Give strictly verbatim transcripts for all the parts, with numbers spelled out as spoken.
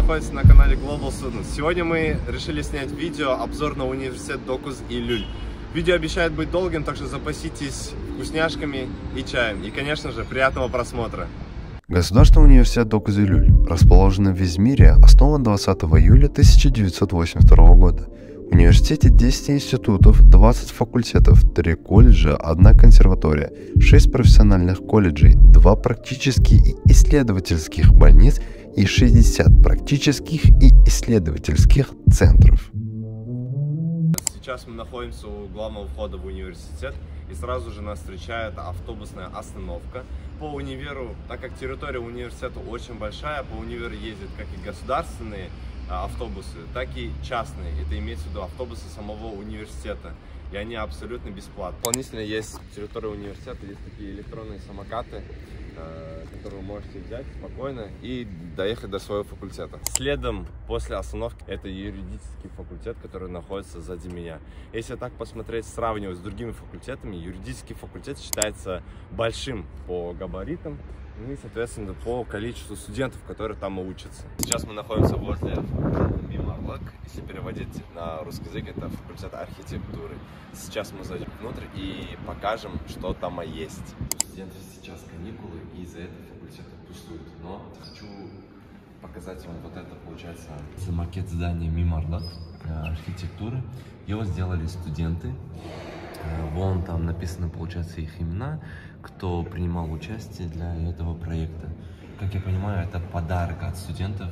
находитесь на канале Global Students. Сегодня мы решили снять видео обзор на университет Dokuz Eylül. Видео обещает быть долгим, так что запаситесь вкусняшками и чаем. И, конечно же, приятного просмотра. Государственный университет Dokuz Eylül, расположенный в Измире, основан двадцатого июля тысяча девятьсот восемьдесят второго года. В университете десять институтов, двадцать факультетов, три колледжа, одна консерватория, шесть профессиональных колледжей, два практических и исследовательских больниц и шестьдесят практических и исследовательских центров. Сейчас мы находимся у главного входа в университет, и сразу же нас встречает автобусная остановка. По универу, так как территория университета очень большая, по универу ездят как и государственные автобусы, так и частные. Это имеется в виду автобусы самого университета. И они абсолютно бесплатны. Дополнительно есть территория университета, есть такие электронные самокаты, которые вы можете взять спокойно и доехать до своего факультета. Следом после остановки это юридический факультет, который находится сзади меня. Если так посмотреть, сравнивать с другими факультетами, юридический факультет считается большим по габаритам, ну и, соответственно, по количеству студентов, которые там учатся. Сейчас мы находимся возле Мимарлык. Если переводить на русский язык, это факультет архитектуры. Сейчас мы зайдем внутрь и покажем, что там есть. У студентов сейчас каникулы, и из-за этого факультет пустует. Но хочу показать вам вот это, получается, макет здания Мимарлык архитектуры. Его сделали студенты. Вон там написано, получается, их имена, кто принимал участие для этого проекта. Как я понимаю, это подарок от студентов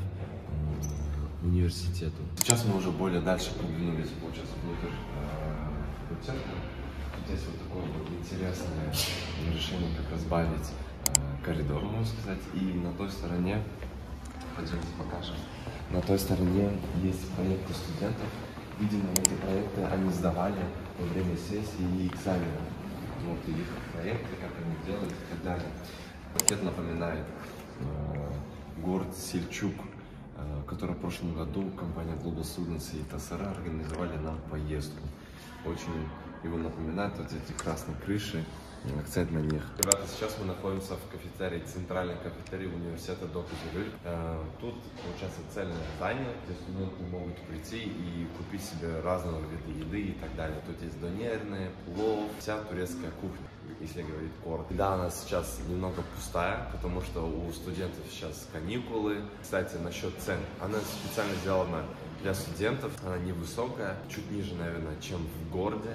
э, университету. Сейчас мы уже более дальше продвинулись, получается, внутрь э, факультета. Здесь вот такое вот интересное решение, как разбавить э, коридор, можно сказать. И на той стороне, пойдемте покажем, на той стороне есть проекты студентов. Видимо, эти проекты они сдавали во время сессии и экзамена. Вот, и их проекты, как они делают и так далее. Макет напоминает э, город Сельчук, э, который в прошлом году компания Global Students и ТСР организовали нам поездку. Очень его напоминает вот эти красные крыши, акцент на них. Ребята, сейчас мы находимся в кафетерии, центральной кафетерии университета Dokuz Eylül. Тут, получается, цельное здание, где студенты могут прийти и купить себе разного вида еды и так далее. Тут есть донерные, плов, вся турецкая кухня, если говорить коротко. Да, она сейчас немного пустая, потому что у студентов сейчас каникулы. Кстати, насчет цен. Она специально сделана для студентов, она невысокая, чуть ниже, наверное, чем в городе.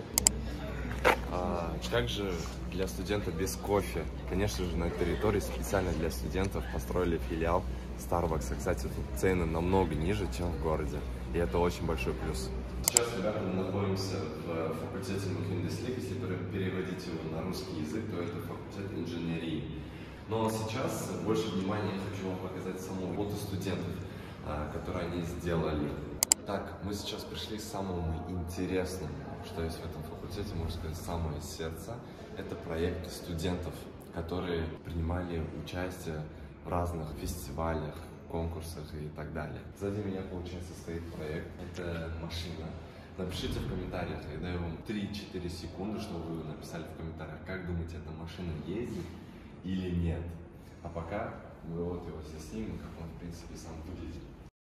А также для студента без кофе. Конечно же, на территории специально для студентов построили филиал Starbucks. Кстати, тут цены намного ниже, чем в городе. И это очень большой плюс. Сейчас, ребята, мы находимся в факультете Mühendislik. Если переводить его на русский язык, то это факультет инженерии. Но сейчас больше внимания я хочу вам показать саму работу студентов, которую они сделали. Так, мы сейчас пришли к самому интересному, что есть в этом факультете, можно сказать, самое сердце. Это проекты студентов, которые принимали участие в разных фестивалях, конкурсах и так далее. Сзади меня, получается, стоит проект. Это машина. Напишите в комментариях, я даю вам три-четыре секунды, чтобы вы написали в комментариях, как думаете, эта машина ездит или нет. А пока мы вот его снимем, как он, в принципе, сам выглядит.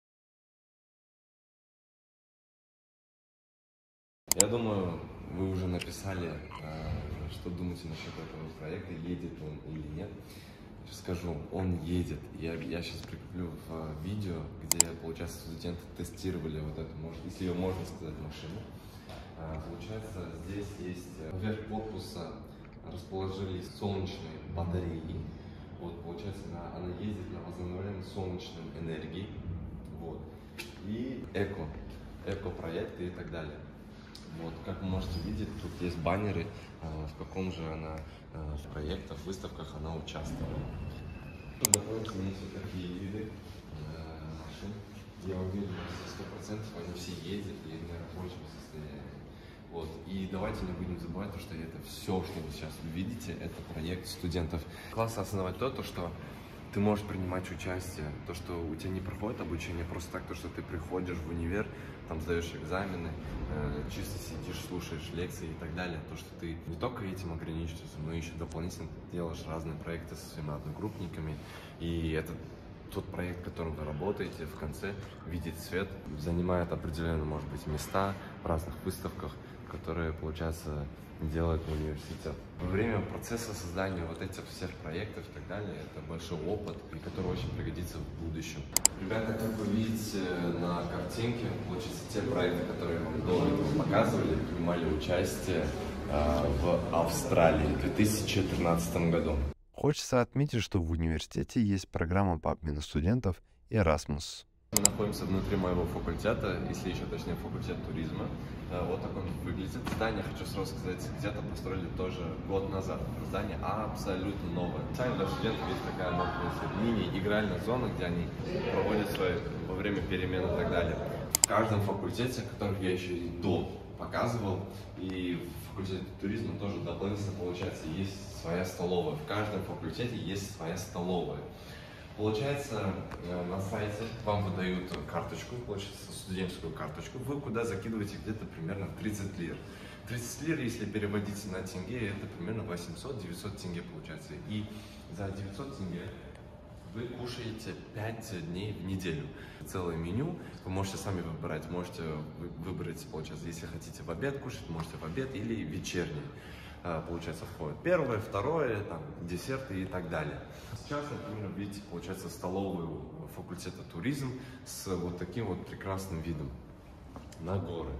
Я думаю, вы уже написали, что думаете насчет этого проекта, едет он или нет. Скажу, он едет. Я, я сейчас прикреплю в видео, где, получается, студенты тестировали вот эту, если ее можно сказать, машину. Получается, здесь есть вверх корпуса расположились солнечные батареи. Вот, получается, она, она ездит на возобновляемой солнечной энергии. Вот. И эко, эко-проекты и так далее. Вот, как вы можете видеть, тут есть баннеры, в каком же она в проектах, выставках она участвовала. Тут дополнительно есть вот такие виды машин. Я уверен, что сто процентов они все ездят и в рабочем состоянии. Вот. И давайте не будем забывать, что это все, что вы сейчас видите, это проект студентов. Классно осознавать то, то, что ты можешь принимать участие, то, что у тебя не проходит обучение просто так, то, что ты приходишь в универ, там сдаешь экзамены, э, чисто сидишь, слушаешь лекции и так далее, то, что ты не только этим ограничиваешься, но еще дополнительно делаешь разные проекты со своими одногруппниками, и это тот проект, которым вы работаете, в конце видит свет, занимает определенные, может быть, места в разных выставках, которые, получается, делает университет. Во время процесса создания вот этих всех проектов и так далее, это большой опыт, который очень пригодится в будущем. Ребята, как вы видите на картинке, получается, те проекты, которые вам до этого показывали, принимали участие э, в Австралии в две тысячи тринадцатом году. Хочется отметить, что в университете есть программа по обмену студентов Erasmus. Мы находимся внутри моего факультета, если еще точнее факультет туризма. Вот так он выглядит. Здание, хочу сразу сказать, где-то построили тоже год назад. Здание абсолютно новое. Специально для студентов есть такая мини-игральная зона, где они проводят свои во время перемен и так далее. В каждом факультете, которых я еще и до показывал, и в факультете туризма тоже дополнительно, получается, есть своя столовая. В каждом факультете есть своя столовая. Получается, на сайте вам выдают карточку, получается, студенческую карточку, вы куда закидываете где-то примерно тридцать лир. тридцать лир, если переводить на тенге, это примерно восемьсот-девятьсот тенге получается. И за девятьсот тенге вы кушаете пять дней в неделю. Целое меню, вы можете сами выбирать, можете выбрать, получается, если хотите в обед кушать, можете в обед или вечерний. Получается, входит первое, второе, там, десерты и так далее. Сейчас, например, видите, получается, столовую факультета туризм с вот таким вот прекрасным видом на горы.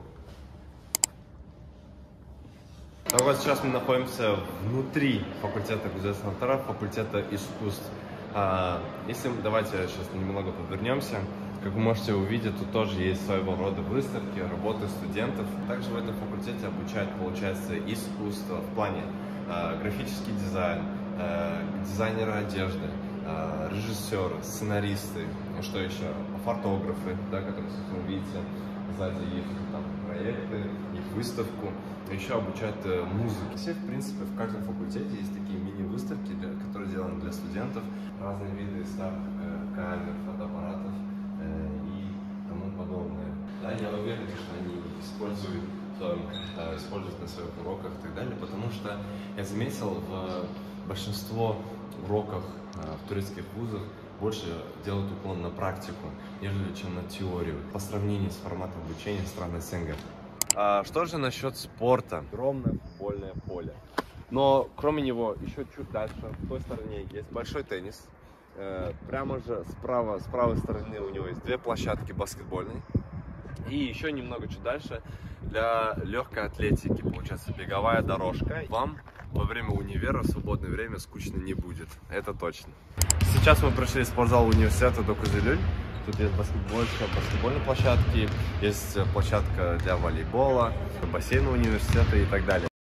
Так вот, сейчас мы находимся внутри факультета государственного второго факультета искусств. А, если давайте сейчас немного повернемся. Как вы можете увидеть, тут тоже есть своего рода выставки, работы студентов. Также в этом факультете обучают, получается, искусство в плане э, графический дизайн, э, дизайнеры одежды, э, режиссеры, сценаристы, ну что еще, фотографы, да, которые, собственно, видите, сзади их там проекты, их выставку. Еще обучают э, музыке. Все, в принципе, в каждом факультете есть такие мини-выставки, которые сделаны для студентов, разные виды старых э, камер, фотоаппаратов и тому подобное. Да, я уверен, что они используют, э, используют на своих уроках и так далее, потому что я заметил, в большинство уроков э, в турецких вузах больше делают уклон на практику, нежели чем на теорию, по сравнению с форматом обучения стран СНГ. А что же насчет спорта? Огромное футбольное поле. Но кроме него, еще чуть дальше, в той стороне, есть большой теннис. Прямо же справа, с правой стороны у него есть две площадки баскетбольные. И еще немного чуть дальше для легкой атлетики, получается, беговая дорожка. Вам во время универа в свободное время скучно не будет, это точно. Сейчас мы пришли в спортзал университета Докуз-Илюль. Тут есть баскетбольные площадки, есть площадка для волейбола, бассейн университета и так далее.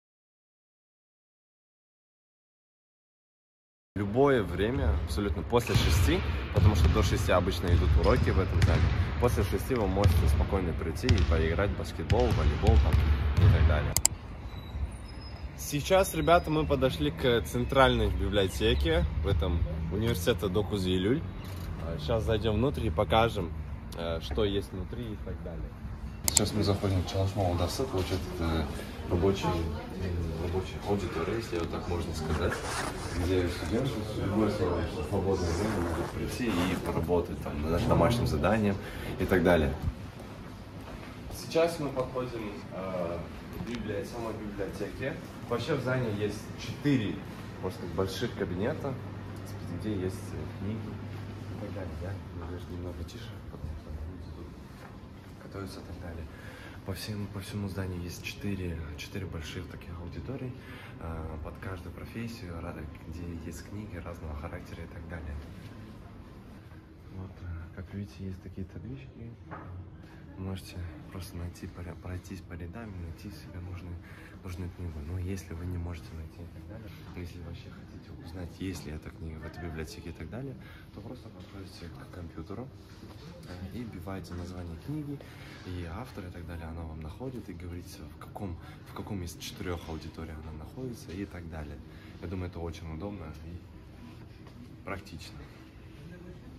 Любое время, абсолютно после шести, потому что до шести обычно идут уроки в этом зале. После шести вы можете спокойно прийти и поиграть в баскетбол, волейбол там, и так далее. Сейчас, ребята, мы подошли к центральной библиотеке в этом университете Докуз-Илюль. Сейчас зайдем внутрь и покажем, что есть внутри и так далее. Сейчас мы заходим в Çalışma Odası, получается, это рабочий, рабочая аудитория, если вот так можно сказать, где студенты в любое свободное время могут прийти и поработать там, над домашним заданием и так далее. Сейчас мы подходим э, к библиотеке, самой библиотеке. Вообще в здании есть четыре, можно сказать, больших кабинета, где есть книги и так далее. Я немного тише, потому что люди тут готовятся и так далее. По всему, по всему зданию есть четыре, четыре больших таких аудиторий э, под каждую профессию, где есть книги разного характера и так далее. Вот, как видите, есть такие таблички. Вы можете просто найти, пройтись по рядам и найти себе нужную, нужную книгу. Но если вы не можете найти и так далее, если вообще хотите узнать, есть ли эта книга в этой библиотеке и так далее, то просто подходите к компьютеру и вбиваете название книги и автор и так далее, она вам находит и говорится, в каком, в каком из четырех аудиторий она находится и так далее. Я думаю, это очень удобно и практично.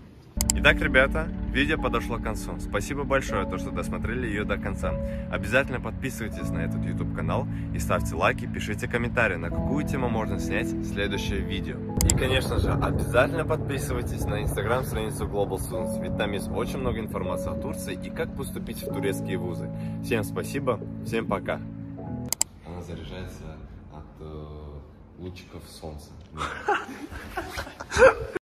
Итак, ребята, видео подошло к концу. Спасибо большое, то, что досмотрели ее до конца. Обязательно подписывайтесь на этот YouTube канал и ставьте лайки, пишите комментарии, на какую тему можно снять следующее видео. И, конечно же, обязательно подписывайтесь на Instagram страницу Global Students, ведь там есть очень много информации о Турции и как поступить в турецкие вузы. Всем спасибо, всем пока. Она заряжается от э, лучиков солнца.